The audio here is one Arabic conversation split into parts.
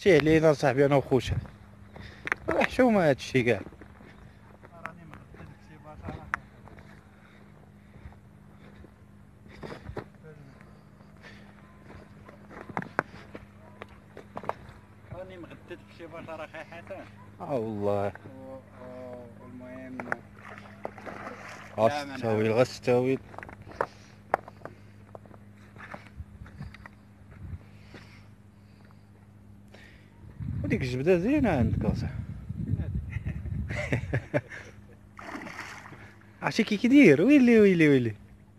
اختي علينا صاحبي انا وخوتها حشومه هادشي كاع. راني مغدد شي بشره. راني مغدد بشي بشره اخي حسن. والله والمهم غستاويل وديك الجبده زينه عندك اصاحبي. عرفتي كي كيدير ويلي ويلي ويلي.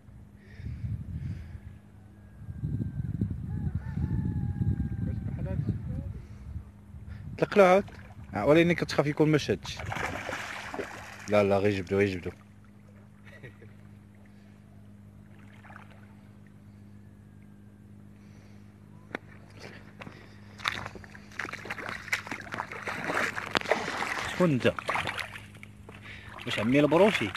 بحال هادشي طلق له عاود ولكن كتخاف يكون ما شادش. لا لا غير جبدو غير جبدو. شكون انت؟ واش عمي البروشي؟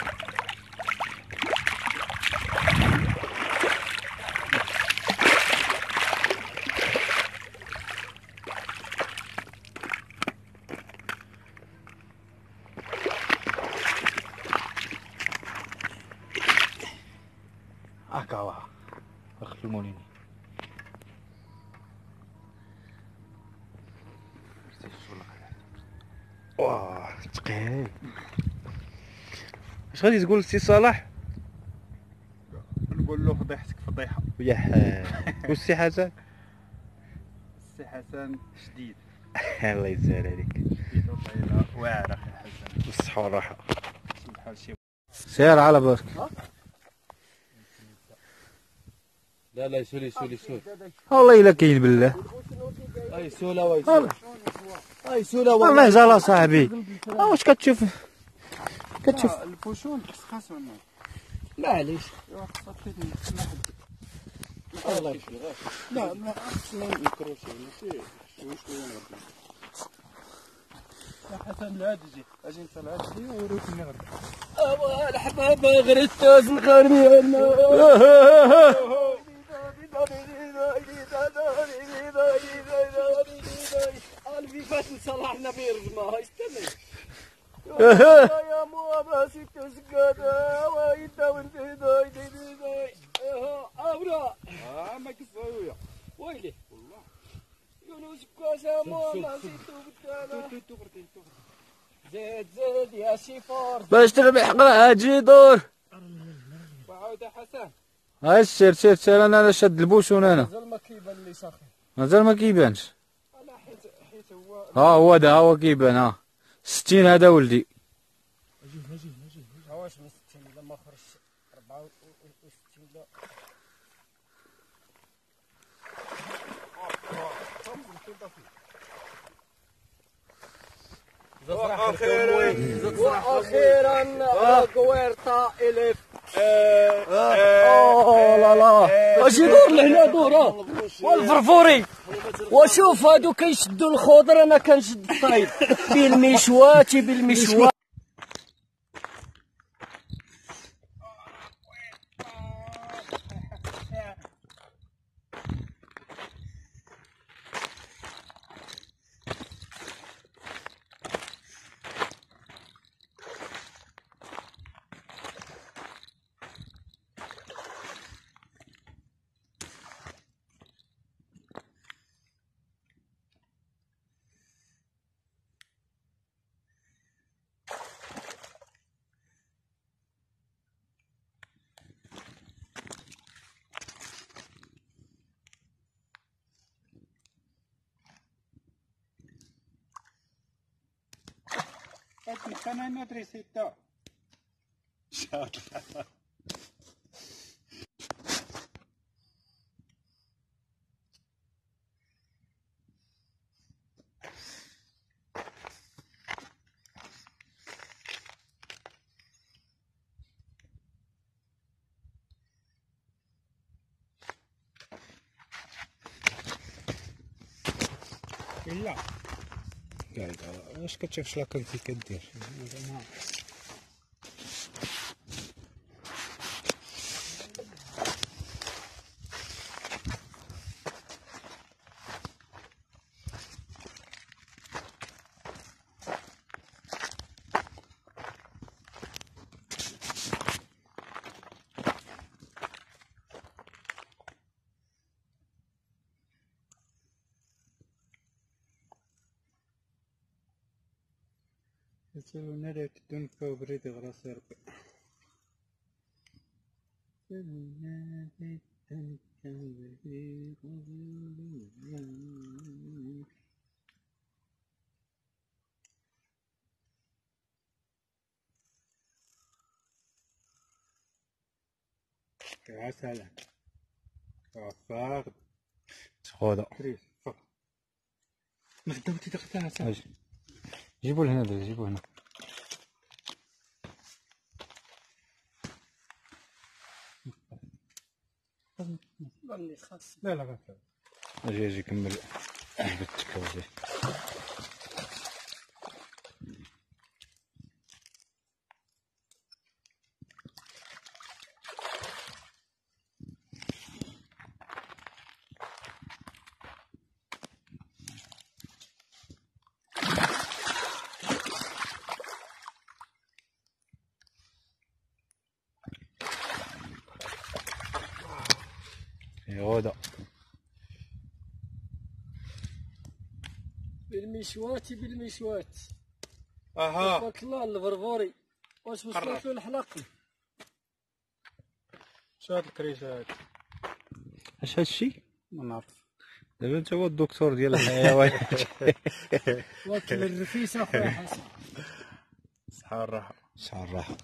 هاكا واه اخ الموليني. واه ثقيل. اش غادي تقول لسي صلاح؟ نقول له فضيحتك فضيحه. يا والسي حسن؟ السي حسن شديد. الله يسهل عليك. شديد وطيله واعر اخي حسن. بالصحة والراحة. شي بحال شي. سير على بالك. لا لا يسولي يسولي يسولي. والله الا كاين بالله. اي سوله ويسولي. اي سوله والله زال صاحبي. واش كتشوف البوشون خص منه. معليش. الله يشفي غير. لا ما خصنا نكروشي ماشي شويه نغدو. يا حسن العاد اجي انت العاد لي وروك مني غدا. الحباب غير التازن خارمي انا. قلبي فات نصلحنا في رجمه استنى. يا ماما ست سكاده ويدا وانت داي داي داي ابرا ما كسويا ويلي والله يونس كاسا ماما ست بتانا زيد يا شيفور باش تربح قرا اجي دور. وعاود يا حسن. هاي سير انا شاد البوشون انا. مازال ما كيبان لي صاحي. مازال ما كيبانش. انا حيت هو هو دا هو كيبان 60 هذا ولدي. واش من 60 الا ما خرجش 64 لا. واخيرا كويرتا الف. لا لا اش يدور لهنا دور والفرفوري. وشوف هادو كيشدوا الخضر انا كنشد الطايب بالمشوات. انا ندري ستة. لا اش كتشوف شلاكه كي كدير. يسوون لك دنكا وبريد غراس ربي. يا سلام. فاقد. سخودة. ما قدمتي دقتها سهل. جيبوا لهنا ده جيبوا هنا. لا لا غير اجي كمل جبتك وجهي. يودا بالمشوات اها تبارك الله الفرفوري. واش وصلت له الحلق؟ شو هاد الكريشات؟ اش هادشي؟ ما نعرف. دابا انت هو الدكتور ديال الحيوان. واكل الرفيس اخويا حسن. صحة الراحة. صحة الراحة.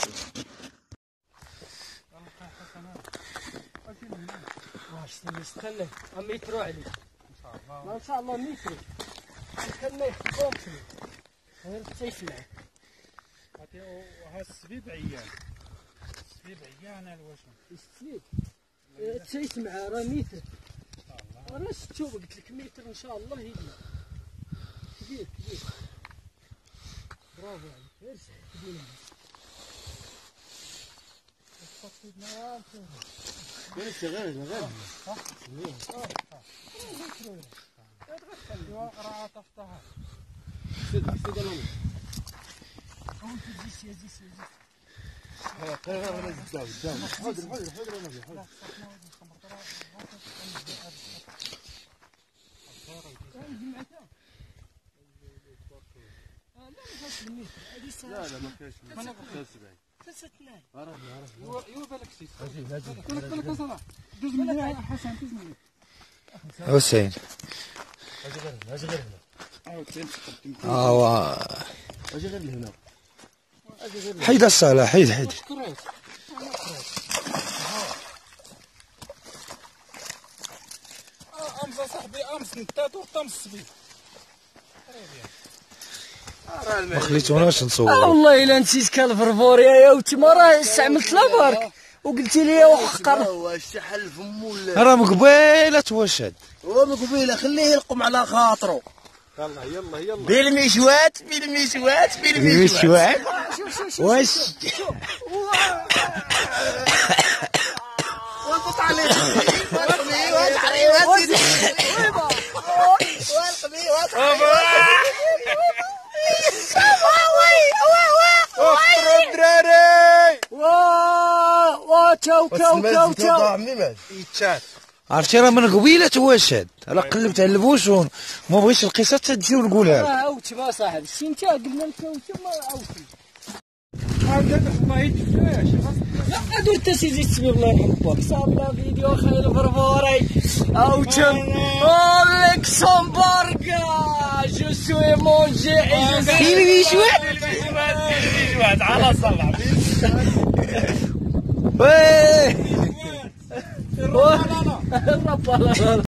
واش استنى مترو عليك ان شاء الله مترو كان ما يحكمش غير تيسمع. ها السبيب عيان. السبيب عيان الواشم. السبيب تيسمع راه متر. راه شفتو قلت لك متر ان شاء الله هي كبير كبير. برافو عليك غير كبير. غير راه طفتها. سيد انا لا لا ما كاينش. انا فستنا يوا بالك سي. بالك صلاح. دوز من حسن دوز من. حسين. اجي غير هنا. اجي غير لهنا. حيد الصالة حيد. امس صاحبي امس نتات وطمس السبيل. ما خليتوناش نصور. والله الا نسيت كالفرفوري يا وتما راه استعملت لابارك وقلتي لي وحقر. واش شحال فمو راه مقبيله توشد. هو مقبيله خليه يلقم على خاطرو. يلا بالمشوات واش وقط عليه عرفتي راه من قبيله توشد. راه قلبت على البوش وما بغيتش القصه تجي ونقولها. عاودتي ما صاحبي شي انت قلنا لك وما عاودتي. لا هادو انت سيدي السبيب الله يرحم باك صابنا فيديو خايل الفرفوري اوتشم لوكسمبورغ جو سوي مونجي بالمشوات على صلع. وي الرب